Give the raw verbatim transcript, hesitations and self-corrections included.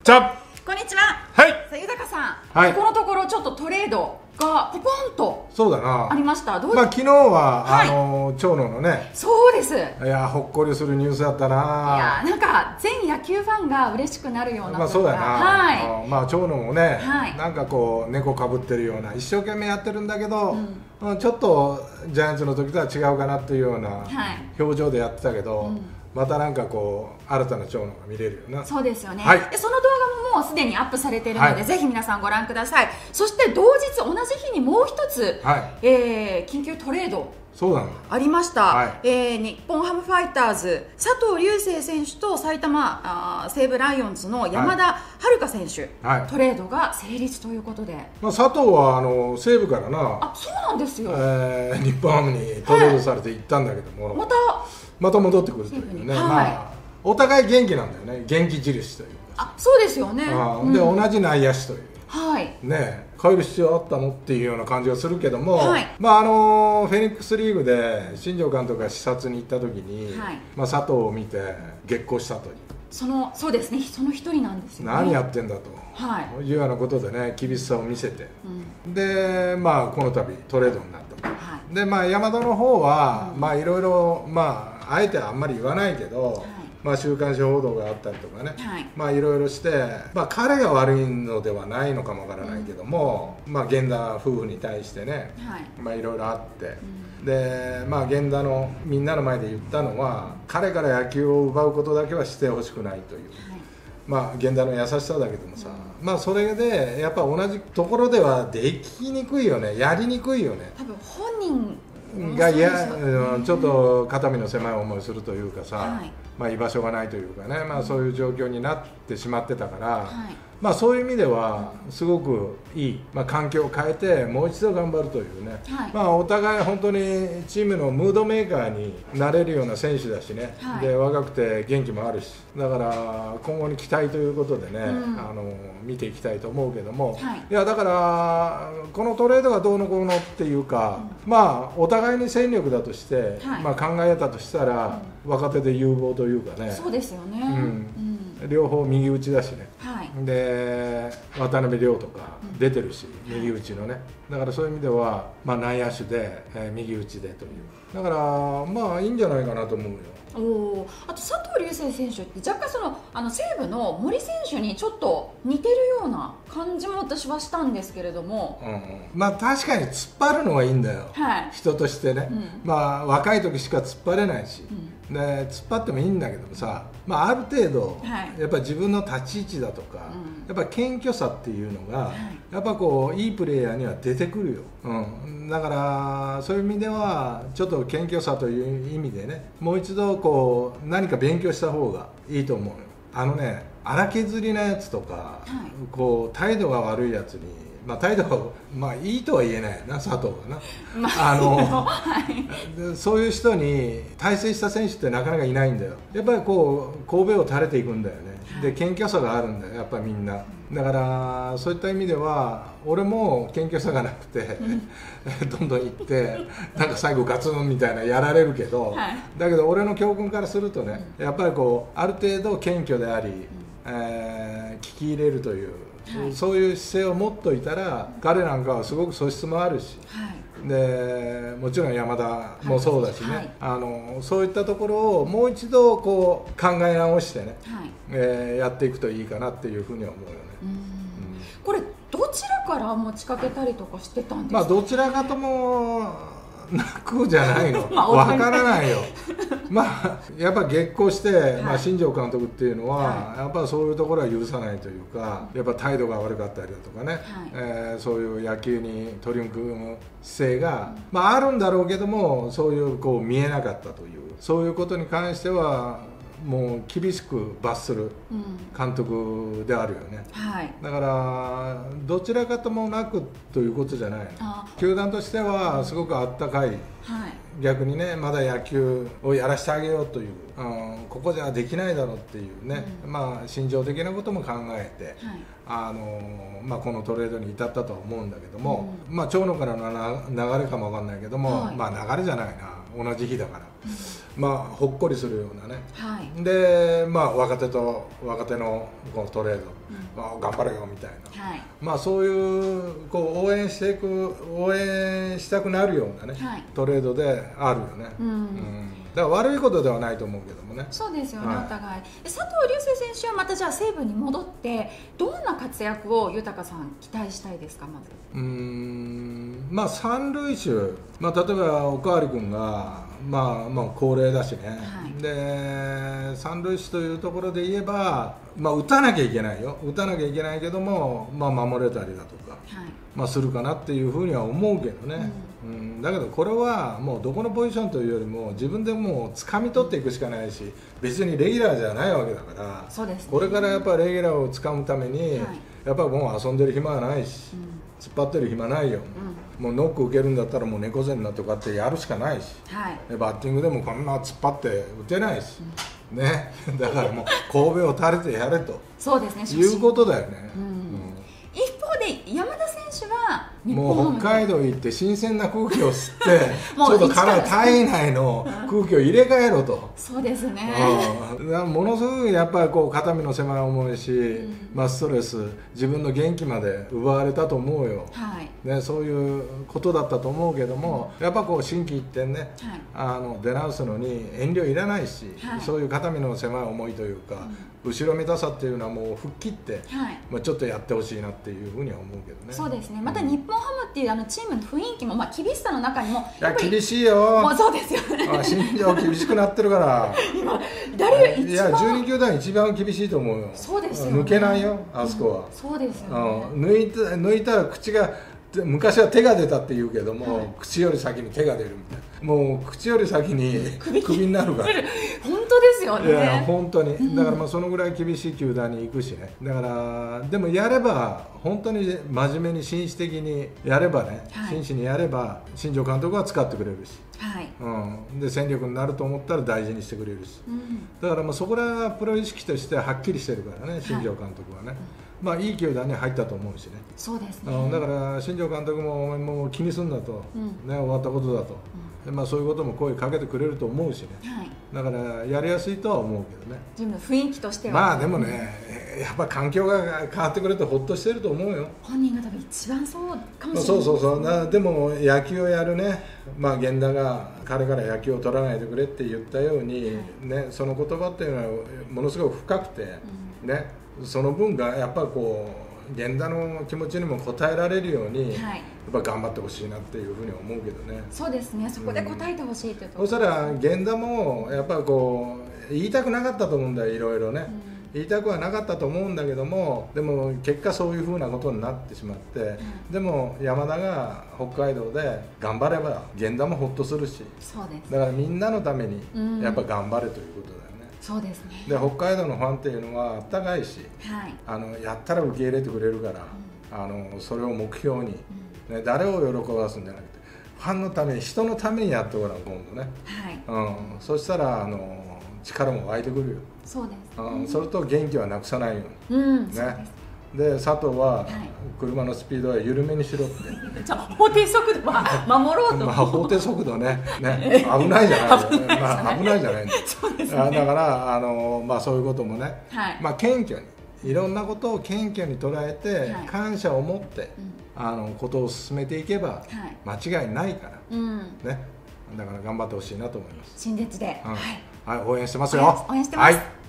じゃあこんにちは。 はい。 さあ、豊さん、 はい、 ここのところちょっとトレードがポポンとそうだなありました。どういう、 まあ昨日は、 はい、 あの長野のね、 そうです。 いやほっこりするニュースだったな。 いやなんか全野球ファンが嬉しくなるような、 まあそうだな、 はい、 まあ長野もね、 はい、 なんかこう猫かぶってるような、一生懸命やってるんだけど、うん、ちょっとジャイアンツの時とは違うかなっていうような表情でやってたけど、はい、うん、またなんかこう新たな長野が見れるよな。 そうですよね、 はい、 でその動画ももうすでにアップされているので、はい、ぜひ皆さんご覧ください。そして同日同じ日にもう一つ、はい、えー、緊急トレードそうなのありました、はい、えー、日本ハムファイターズ佐藤龍世選手と埼玉あ西武ライオンズの山田遥選手、はい、トレードが成立ということで、 まあ、佐藤はあの西武からな、 あ、そうなんですよ、 えー、日本ハムにトレードされて行ったんだけども、はい、またまた戻ってくるというね、はい、まあ、お互い元気なんだよね、元気印というか。 あ、そうですよね、 あ、で、うん、同じ内野手という、 はい、 ね、変える必要あったのっていうような感じがするけども、はい、まああのフェニックスリーグで新庄監督が視察に行った時に、はい、まあ、佐藤を見て激高したという、 そのそうですね、その一人なんですよね。 何やってんだと、はい、いうようなことでね、厳しさを見せて、うん、で、まあ、この度トレードになったと、はい、で、まあ、山田の方は、うん、まあいろいろ、まああえてあんまり言わないけど、はい、まあ、週刊誌報道があったりとかね、はい、まあいろいろして、まあ、彼が悪いのではないのかもわからないけども、うん、まあ源田夫婦に対してね、はい、まあいろいろあって、うん、で、まあ源田のみんなの前で言ったのは、彼から野球を奪うことだけはしてほしくないという、はい、まあ源田の優しさだけどもさ、うん、まあそれでやっぱ同じところではできにくいよね、やりにくいよね。 多分本人がいや、ちょっと肩身の狭い思いするというかさ、はい、まあ居場所がないというかね、まあ、そういう状況になってしまってたから、はい、まあそういう意味ではすごくいい、まあ、環境を変えてもう一度頑張るというね、はい、まあお互い本当にチームのムードメーカーになれるような選手だしね、はい、で若くて元気もあるし、だから今後に期待ということでね、うん、あの見ていきたいと思うけども、はい、いやだからこのトレードがどうのこうのっていうか、うん、まあお互いに戦力だとして、はい、まあ考えたとしたら、うん、若手で有望というかね、 そうですよね、 うんうん、両方右打ちだしね、はい、で渡辺亮とか出てるし、うん、右打ちのね、だからそういう意味では、まあ、内野手で、えー、右打ちでという、だからまあいいんじゃないかなと思うよ。 おあと佐藤龍世選手って若干そのあの西武の森選手にちょっと似てるような感じも私はしたんですけれども、 うんうん、まあ確かに突っ張るのはいいんだよ、はい、人としてね、うん、まあ若い時しか突っ張れないし、うん、で突っ張ってもいいんだけどもさ、まあ、ある程度、はい、やっぱり自分の立ち位置だとか、うん、やっぱ謙虚さっていうのが、はい、やっぱこういいプレーヤーには出てくるよ、うん、だからそういう意味ではちょっと謙虚さという意味でね、もう一度こう何か勉強した方がいいと思うよ。あのね、荒削りなやつとか、はい、こう態度が悪いやつに、まあ、態度が、まあ、いいとは言えないな、佐藤がな、まあ、あの、はい、そういう人に大成した選手ってなかなかいないんだよ。やっぱりこう神戸を垂れていくんだよね、はい、で謙虚さがあるんだよ、やっぱりみんな。だからそういった意味では俺も謙虚さがなくて、うん、どんどん行ってなんか最後ガツンみたいなやられるけど、はい、だけど俺の教訓からするとね、やっぱりこうある程度謙虚であり、うん、えー、聞き入れるという、はい、そういう姿勢を持っといたら、彼なんかはすごく素質もあるし、はい、でもちろん山田もそうだしね、はい、あのそういったところをもう一度こう考え直してね、はい、えー、やっていくといいかなっていうふうには思うよね。うん、うん、 これどちらから持ちかけたりとかしてたんですか？ まあどちらかともなくじゃないのわからないよまあやっぱ激高して、はい、まあ、新庄監督っていうのは、はい、やっぱそういうところは許さないというか、やっぱ態度が悪かったりだとかね、はい、えー、そういう野球に取り組む姿勢が、うん、まああるんだろうけども、そういうこう見えなかったという、そういうことに関してはもう厳しく罰する監督であるよね、うん、はい、だからどちらかともなくということじゃないの。球団としてはすごくあったかい、はい、逆にね、まだ野球をやらせてあげようという、うん、ここじゃできないだろうっていうね、うん、まあ心情的なことも考えて、はい、あのまあ、このトレードに至ったとは思うんだけども、うん、まあ長野からの流れかもわかんないけども、はい、まあ流れじゃないな、同じ日だから。うん、 まあ、ほっこりするようなね、はい、で、まあ、若手と若手のこのトレード、うん、まあ、頑張れよみたいな、はい、まあ、そういうこう応援していく応援したくなるようなね、はい、トレードであるよね、うん、うん、だから悪いことではないと思うけどもね。 そうですよね、はい、お互い。佐藤龍世選手はまたじゃあ西武に戻ってどんな活躍を豊さん期待したいですか。まずうーん、まあ三塁手、まあ、例えばおかわり君がまあまあ高齢だしね、はい、で三塁手というところで言えば、まあ、打たなきゃいけないよ打たなきゃいけないけども、まあ、守れたりだとか、はい、まあ、するかなっていうふうには思うけどね、うんうん、だけどこれはもうどこのポジションというよりも自分でもう掴み取っていくしかないし、別にレギュラーじゃないわけだから、 そうですね、 これからやっぱりレギュラーを掴むために、はい、やっぱりもう遊んでる暇はないし、うん、突っ張ってる暇ないよ、うん、もうノック受けるんだったらもう猫背になってこうやってやるしかないし、はい、バッティングでもこんな突っ張って打てないし、うん、ね、だからもう神戸を垂れてやれとそうですね、 いうことだよね、うんうん、 一方で山田選手はもう北海道行って新鮮な空気を吸ってちょっと体体内の空気を入れ替えろとそうですね、 うん、ものすごくやっぱりこう肩身の狭い思いし、うん、まあ、ストレス自分の元気まで奪われたと思うよ、はい、ね、そういうことだったと思うけども、うん、やっぱこう心機一転ね、はい、あの出直すのに遠慮いらないし、はい、そういう肩身の狭い思いというか、うん、後ろめたさっていうのはもう吹っ切って、はい、まあ、ちょっとやってほしいなっていうふうには思うけどね。 そうですね、また日本ハムっていうあのチームの雰囲気も、まあ、厳しさの中にもやっぱり、いや厳しいよ、 もうそうですよね、 あ、新庄厳しくなってるから今誰より一番、 いやじゅうに球団一番厳しいと思うよ。 そうですよね、 抜けないよあそこは、うん、 そうですよね、 うん、抜いた抜いたら口が昔は手が出たって言うけども、はい、口より先に手が出るみたいな、もう口より先に首になるから本当ですよね。 いや本当に、だからまあそのぐらい厳しい球団に行くしね、だからでもやれば本当に真面目に紳士的にやればね、はい、真摯にやれば新庄監督は使ってくれるし、はい、うん、で戦力になると思ったら大事にしてくれるし、うん、だからまあそこらはプロ意識としてはっきりしてるからね、新庄監督はね、はい、まあいい球団に入ったと思うしね。 そうですね、 うん、だから新庄監督ももう気にすんだと、うん、ね、終わったことだと、うん、まあ、そういうことも声かけてくれると思うしね、はい、だからやりやすいとは思うけどね、 自分の雰囲気としては。 まあでもね、やっぱ環境が変わってくれてほっとしてると思うよ。 本人が多分一番そうかもしれない、まあ、 そうそうそうな。でも野球をやるね、まあ、源田が彼から野球を取らないでくれって言ったように、はい、ね、その言葉っていうのはものすごく深くて、うん、ね、その分がやっぱりこう源田の気持ちにも応えられるように、はい、やっぱ頑張ってほしいなっていうふうに思うけどね。 そうですね、そこで応えてほしいというところ、 うん、そしたら源田もやっぱりこう言いたくなかったと思うんだよ、いろいろね、うん、言いたくはなかったと思うんだけども、でも結果そういうふうなことになってしまって、うん、でも山田が北海道で頑張れば源田もほっとするし、 そうです、 だからみんなのためにやっぱ頑張れということだよね。 そうですね、 で北海道のファンっていうのはあったかいし、はい、あのやったら受け入れてくれるから、うん、あのそれを目標に、うん、ね、誰を喜ばすんじゃなくてファンのために、人のためにやってごらん今度ね、はい、うん、そしたらあの力も湧いてくるよ。 そうです、 うん、それと元気はなくさないように、うん、 ね。で佐藤は車のスピードは緩めにしろって、 じゃあ法定速度は守ろうと、 まあ、法定速度ね、ね、危ないじゃない、ね、まあ、危ないじゃないんだ。そうですね、だからあの、まあ、そういうこともね、はい、まあ、謙虚にいろんなことを謙虚に捉えて、はい、感謝を持って、うん、あのことを進めていけば、はい、間違いないから、うん、ね、だから頑張ってほしいなと思います。 新月で、 うん、はい、はい、応援してますよ。 応援してます。はい。